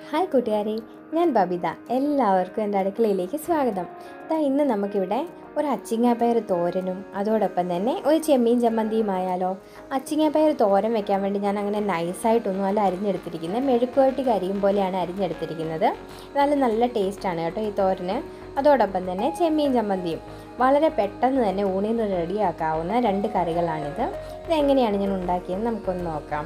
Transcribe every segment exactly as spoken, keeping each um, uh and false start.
Hi കൂട്ടുകാരെ, ഞാൻ ബബിത. എല്ലാവർക്കും എൻ്റെ അടുക്കളയിലേക്ക് സ്വാഗതം. ദാ ഇന്ന് നമുക്കിവിടെ ഒരു അച്ചിങ്ങാപ്പയർ തോരനും അതോടൊപ്പം തന്നെ ഒരു ചെമ്മീൻ ചമ്മന്തിയുമായാലോ. അച്ചിങ്ങാപ്പയർ തോരൻ വെക്കാൻ വേണ്ടി ഞാൻ അങ്ങനെ നൈസായിട്ടൊന്നും അല്ല അരിഞ്ഞെടുത്തിരിക്കുന്നത്, മെഴുക്കുവരട്ടി കരിയും പോലെയാണ് അരിഞ്ഞെടുത്തിരിക്കുന്നത്. നല്ല നല്ല ടേസ്റ്റാണ് കേട്ടോ ഈ തോരന്. അതോടൊപ്പം തന്നെ ചെമ്മീൻ ചമ്മന്തിയും. വളരെ പെട്ടെന്ന് തന്നെ ഊണിൽ നിന്ന് റെഡിയാക്കാവുന്ന രണ്ട് കറികളാണിത്. ഇതെങ്ങനെയാണ് ഞാൻ ഉണ്ടാക്കിയെന്ന് നമുക്കൊന്ന് നോക്കാം.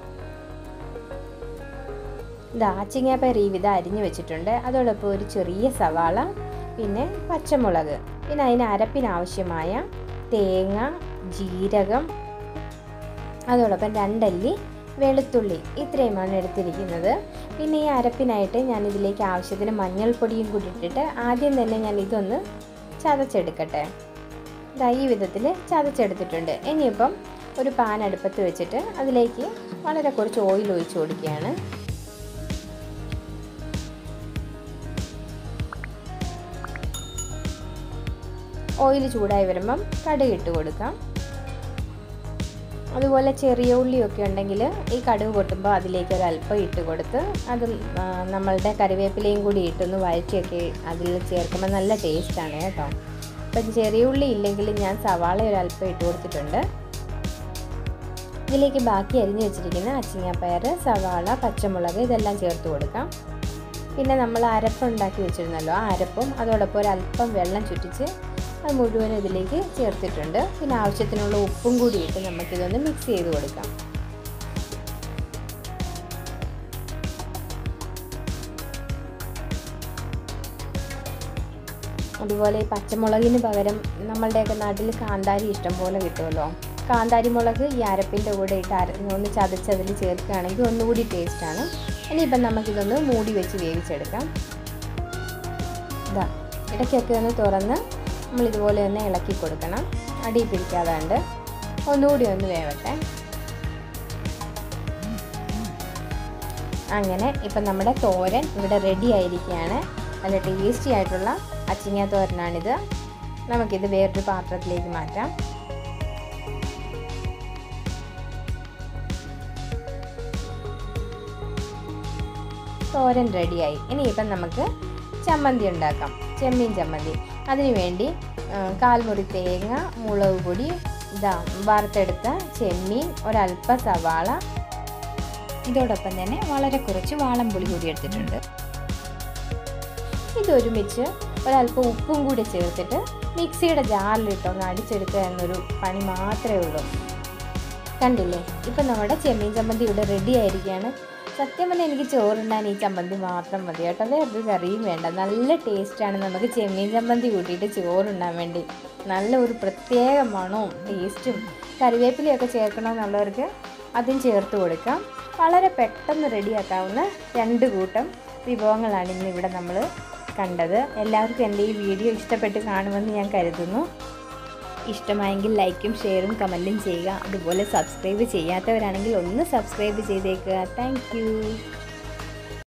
ഇതാ അച്ചിങ്ങാപ്പയർ ഈ വിധം അരിഞ്ഞു വെച്ചിട്ടുണ്ട്. അതോടൊപ്പം ഒരു ചെറിയ സവാള, പിന്നെ പച്ചമുളക്, പിന്നെ അതിന് അരപ്പിനാവശ്യമായ തേങ്ങ, ജീരകം, അതോടൊപ്പം രണ്ടല്ലി വെളുത്തുള്ളി, ഇത്രയുമാണ് എടുത്തിരിക്കുന്നത്. പിന്നെ ഈ അരപ്പിനായിട്ട് ഞാൻ ഇതിലേക്ക് ആവശ്യത്തിന് മഞ്ഞൾപ്പൊടിയും കൂടി ഇട്ടിട്ട് ആദ്യം തന്നെ ഞാൻ ഇതൊന്ന് ചതച്ചെടുക്കട്ടെ. ഇതാ ഈ വിധത്തിൽ ചതച്ചെടുത്തിട്ടുണ്ട്. ഇനിയിപ്പം ഒരു പാൻ അടുപ്പത്ത് വെച്ചിട്ട് അതിലേക്ക് വളരെ കുറച്ച് ഓയിൽ ഒഴിച്ച് കൊടുക്കുകയാണ്. ഓയിൽ ചൂടായി വരുമ്പം കടുക് ഇട്ട് കൊടുക്കാം. അതുപോലെ ചെറിയ ഉള്ളിയൊക്കെ ഉണ്ടെങ്കിൽ ഈ കടുക് പൊട്ടുമ്പോൾ അതിലേക്ക് ഒരു അല്പം ഇട്ട് കൊടുത്ത് അത് നമ്മളുടെ കറിവേപ്പിലയും കൂടി ഇട്ടൊന്ന് വഴറ്റിയൊക്കെ അതിൽ ചേർക്കുമ്പോൾ നല്ല ടേസ്റ്റാണ് കേട്ടോ. അപ്പം ചെറിയ ഉള്ളി ഇല്ലെങ്കിൽ ഞാൻ സവാള ഒരു അല്പം ഇട്ട് കൊടുത്തിട്ടുണ്ട്. ഇതിലേക്ക് ബാക്കി അരിഞ്ഞു വെച്ചിരിക്കുന്ന അച്ചിങ്ങാപ്പയർ, സവാള, പച്ചമുളക് ഇതെല്ലാം ചേർത്ത് കൊടുക്കാം. പിന്നെ നമ്മൾ അരപ്പുണ്ടാക്കി വെച്ചിരുന്നല്ലോ, ആ അരപ്പും അതോടൊപ്പം ഒരു അല്പം വെള്ളം ചുറ്റിച്ച് അത് മുഴുവൻ ഇതിലേക്ക് ചേർത്തിട്ടുണ്ട്. പിന്നെ ആവശ്യത്തിനുള്ള ഉപ്പും കൂടി ഇട്ട് നമുക്കിതൊന്ന് മിക്സ് ചെയ്ത് കൊടുക്കാം. അതുപോലെ ഈ പച്ചമുളകിന് പകരം നമ്മളുടെയൊക്കെ നാട്ടിൽ കാന്താരി ഇഷ്ടം പോലെ കിട്ടുമല്ലോ. കാന്താരി മുളക് ഈ അരപ്പിൻ്റെ കൂടെ ഇട്ട് അര ഒന്ന് ചതച്ചതിൽ ചേർക്കുകയാണെങ്കിൽ ഒന്നുകൂടി ടേസ്റ്റാണ്. ഇനിയിപ്പം നമുക്കിതൊന്ന് മൂടി വെച്ച് വേവിച്ചെടുക്കാം. ഇതാ ഇടയ്ക്കൊക്കെ ഒന്ന് തുറന്ന് നമ്മളിതുപോലെ ഒന്ന് ഇളക്കി കൊടുക്കണം, അടി പിടിക്കാതാണ്ട്. ഒന്നുകൂടി ഒന്ന് വേവട്ടെ. അങ്ങനെ ഇപ്പം നമ്മുടെ തോരൻ ഇവിടെ റെഡി ആയിരിക്കുകയാണ്. നല്ല ടേസ്റ്റി ആയിട്ടുള്ള അച്ചിങ്ങ തോരനാണിത്. നമുക്കിത് വേറൊരു പാത്രത്തിലേക്ക് മാറ്റാം. തോരൻ റെഡിയായി. ഇനിയിപ്പം നമുക്ക് ചമ്മന്തി ഉണ്ടാക്കാം, ചെമ്മീൻ ചമ്മന്തി. അതിനു വേണ്ടി കാൽമുറി തേങ്ങ, മുളക് പൊടി, ഇതാ വറുത്തെടുത്ത ചെമ്മീൻ, ഒരല്പ സവാള, ഇതോടൊപ്പം തന്നെ വളരെ കുറച്ച് വാളംപുളി കൂടി എടുത്തിട്ടുണ്ട്. ഇതൊരുമിച്ച് ഒരല്പം ഉപ്പും കൂടി ചേർത്തിട്ട് മിക്സിയുടെ ജാറിലിട്ടൊന്ന് അടിച്ചെടുക്കുക എന്നൊരു പണി മാത്രമേ ഉള്ളൂ. കണ്ടില്ലേ, ഇപ്പം നമ്മുടെ ചെമ്മീൻ ചമ്മന്തി ഇവിടെ റെഡി ആയിരിക്കുകയാണ്. സത്യം പറഞ്ഞാൽ എനിക്ക് ചോറുണ്ടാൻ ഈ ചമ്മന്തി മാത്രം മതി കേട്ടോ, വേറൊരു കറിയും വേണ്ട. നല്ല ടേസ്റ്റാണ് നമുക്ക് ചെമ്മീൻ ചമ്മന്തി കൂട്ടിയിട്ട് ചോറുണ്ടാൻ വേണ്ടി. നല്ല ഒരു പ്രത്യേക മണവും ടേസ്റ്റും. കറിവേപ്പിലയൊക്കെ ചേർക്കണമെന്നുള്ളവർക്ക് അതും ചേർത്ത് കൊടുക്കാം. വളരെ പെട്ടെന്ന് റെഡിയാക്കാവുന്ന രണ്ട് കൂട്ടം വിഭവങ്ങളാണ് ഇന്ന് ഇവിടെ നമ്മൾ കണ്ടത്. എല്ലാവർക്കും എൻ്റെ ഈ വീഡിയോ ഇഷ്ടപ്പെട്ട് കാണുമെന്ന് ഞാൻ കരുതുന്നു. ഇഷ്ടമായെങ്കിൽ ലൈക്കും ഷെയറും കമൻറ്റും ചെയ്യുക. അതുപോലെ സബ്സ്ക്രൈബ് ചെയ്യാത്തവരാണെങ്കിൽ ഒന്ന് സബ്സ്ക്രൈബ് ചെയ്തേക്കുക. Thank you.